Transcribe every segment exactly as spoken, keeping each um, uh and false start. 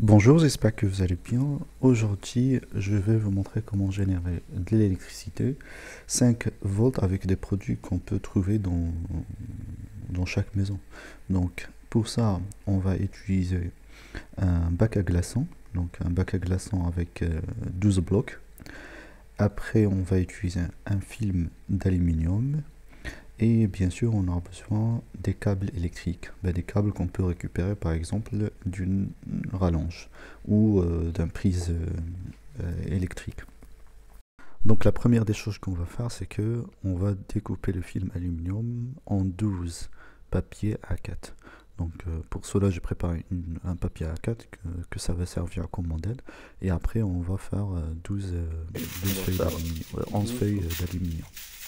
Bonjour, j'espère que vous allez bien. Aujourd'hui, je vais vous montrer comment générer de l'électricité cinq volts avec des produits qu'on peut trouver dans, dans chaque maison. Donc, pour ça, on va utiliser un bac à glaçons, donc un bac à glaçons avec euh, douze blocs. Après, on va utiliser un film d'aluminium. Et bien sûr, on aura besoin des câbles électriques, ben, des câbles qu'on peut récupérer par exemple d'une rallonge ou euh, d'un prise euh, euh, électrique. Donc la première des choses qu'on va faire, c'est que on va découper le film aluminium en douze papiers A quatre. Donc euh, pour cela, j'ai préparé une- un papier A quatre que, que ça va servir comme modèle. Et après, on va faire euh, douze, euh, douze feuilles d'aluminium, euh, onze feuilles euh, d'aluminium.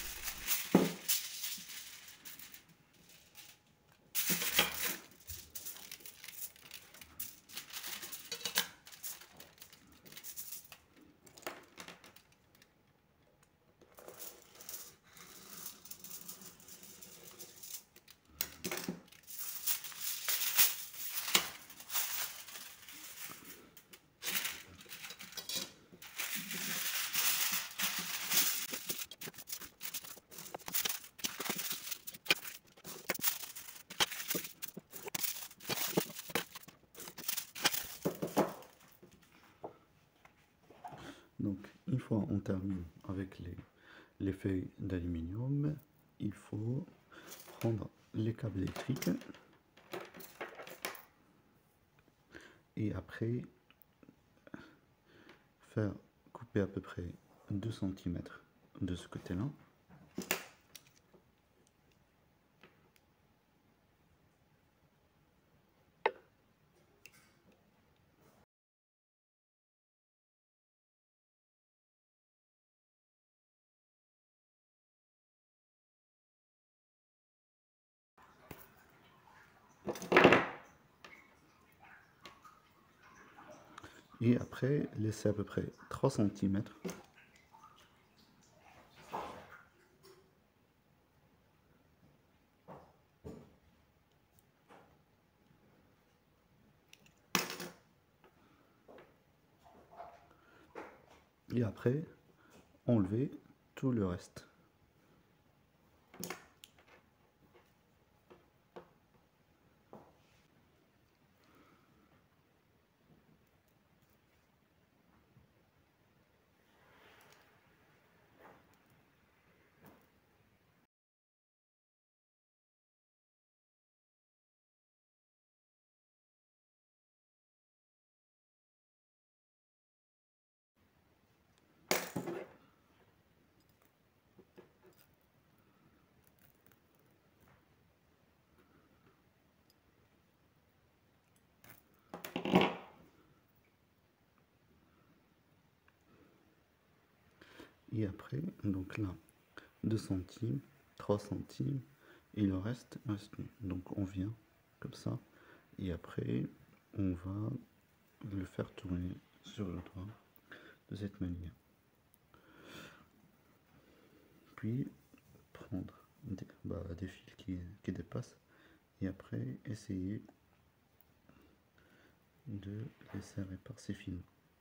Donc, une fois on termine avec les, les feuilles d'aluminium, il faut prendre les câbles électriques et après faire couper à peu près deux centimètres de ce côté-là. Et après, laisser à peu près trois centimètres. Et après, enlever tout le reste. Et après, donc là, deux centimes, trois centimes, et le reste reste. Donc on vient comme ça, et après, on va le faire tourner sur le doigt de cette manière. Puis prendre des, bah, des fils qui, qui dépassent et après essayer de les serrer par ces fils.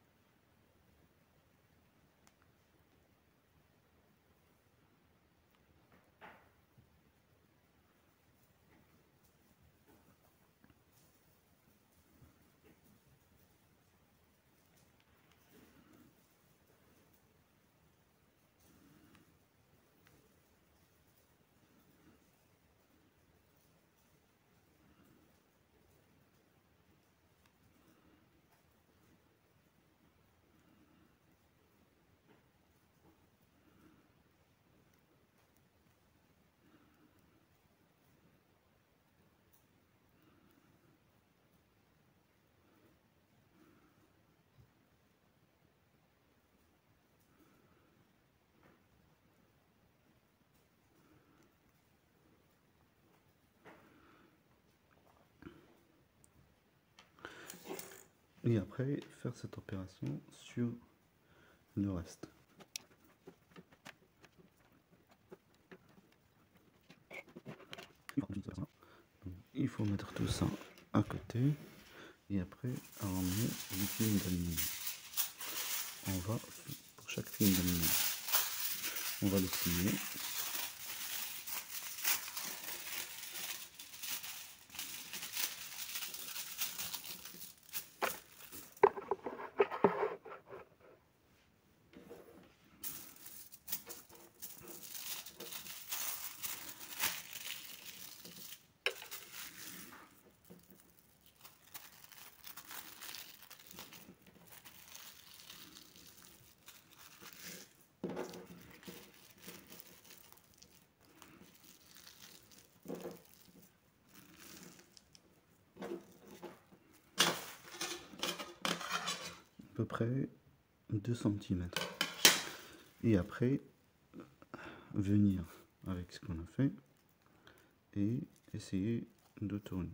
Et après faire cette opération sur le reste. Il faut mettre tout ça à côté et après à ramener les films d'aluminium. On va, pour chaque film d'aluminium, on va le plier. À peu près deux centimètres. Et après, venir avec ce qu'on a fait et essayer de tourner.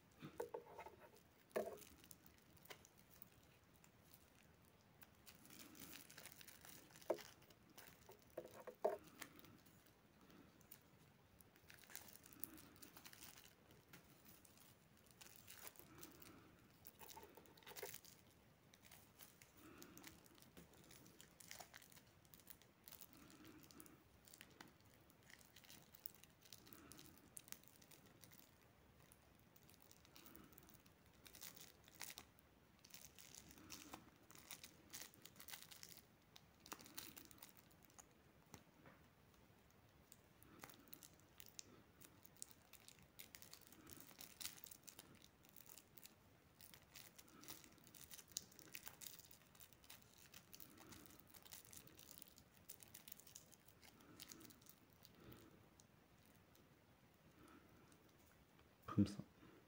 Comme ça.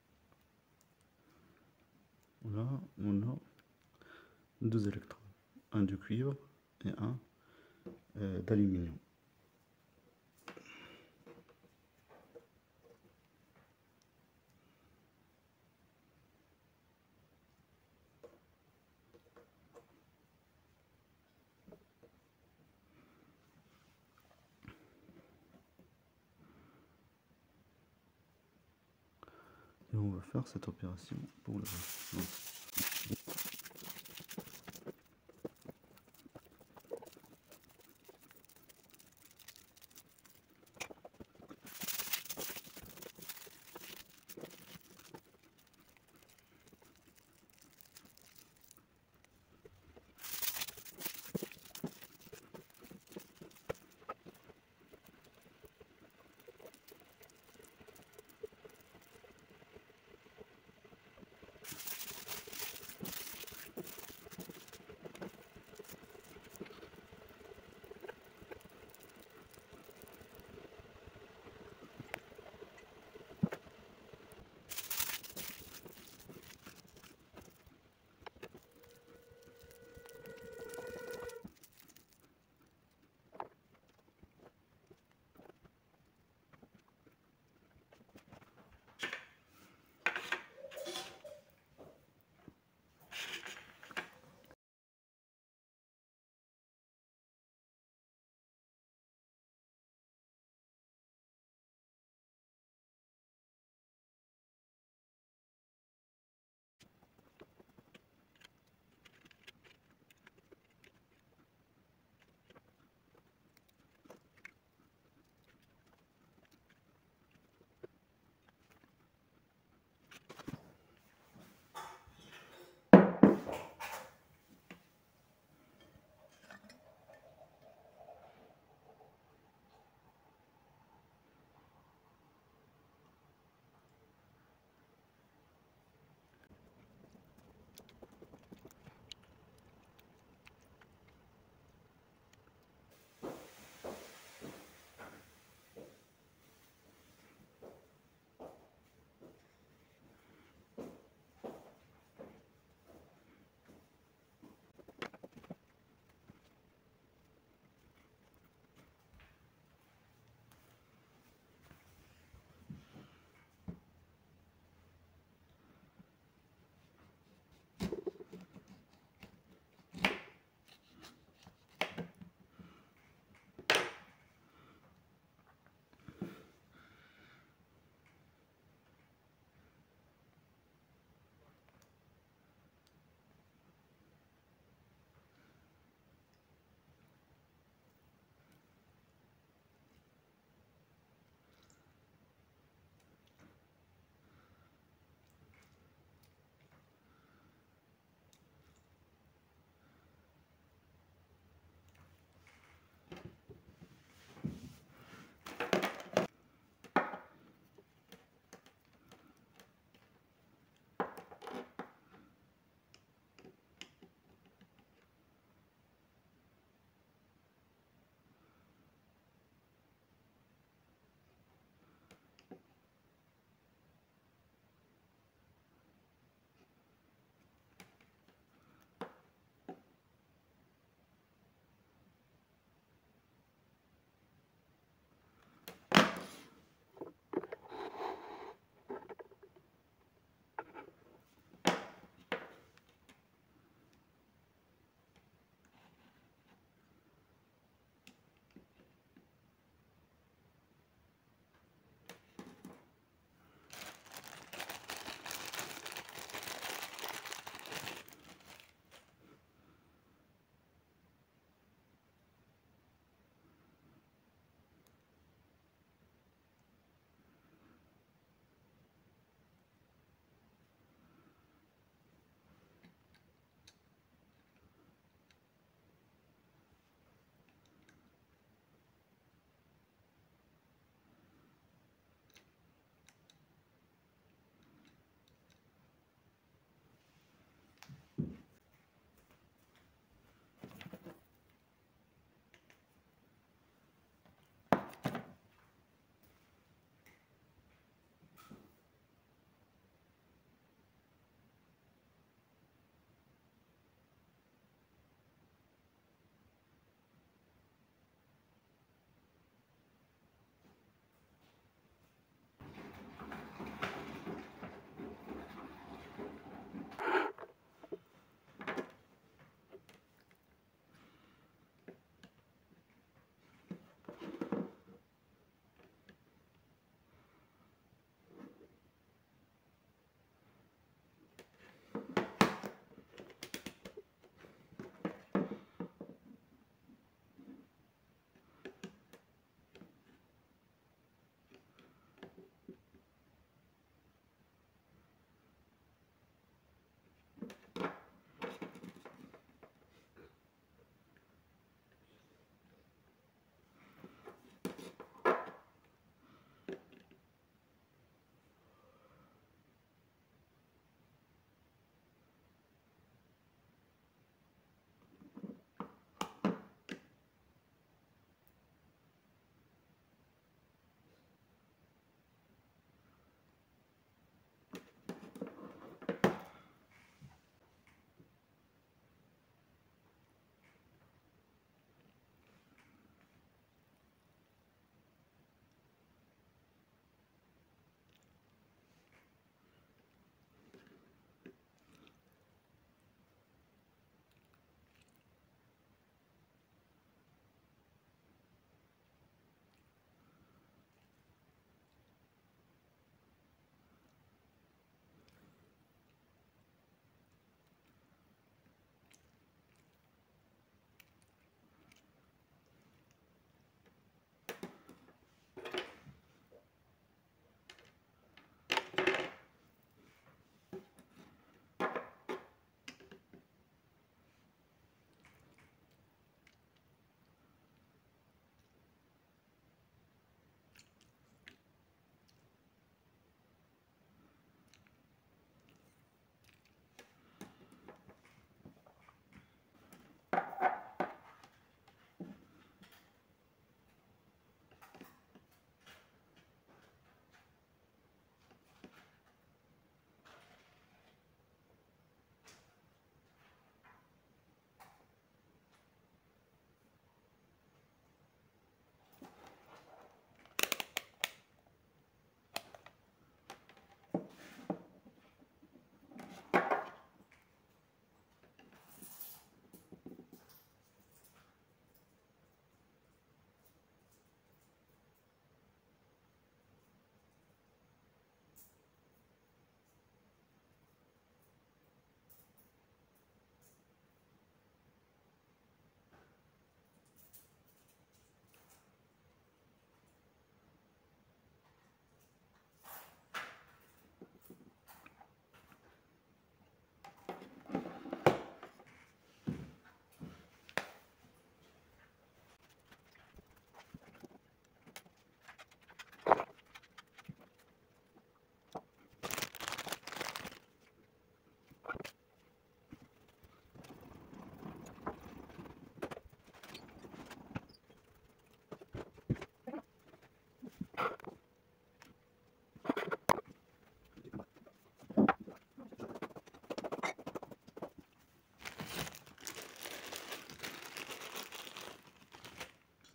Là, on a deux électrodes, un de cuivre et un euh, d'aluminium. Et on va faire cette opération pour le reste.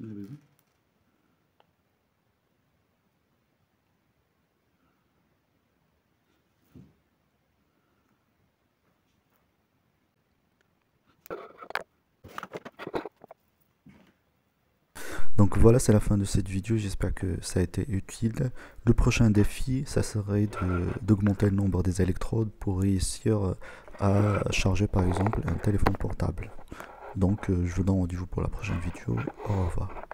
j'en ai besoin. Donc voilà, c'est la fin de cette vidéo, j'espère que ça a été utile. Le prochain défi, ça serait d'augmenter le nombre des électrodes pour réussir à charger par exemple un téléphone portable. Donc je vous donne rendez-vous pour la prochaine vidéo. Au revoir.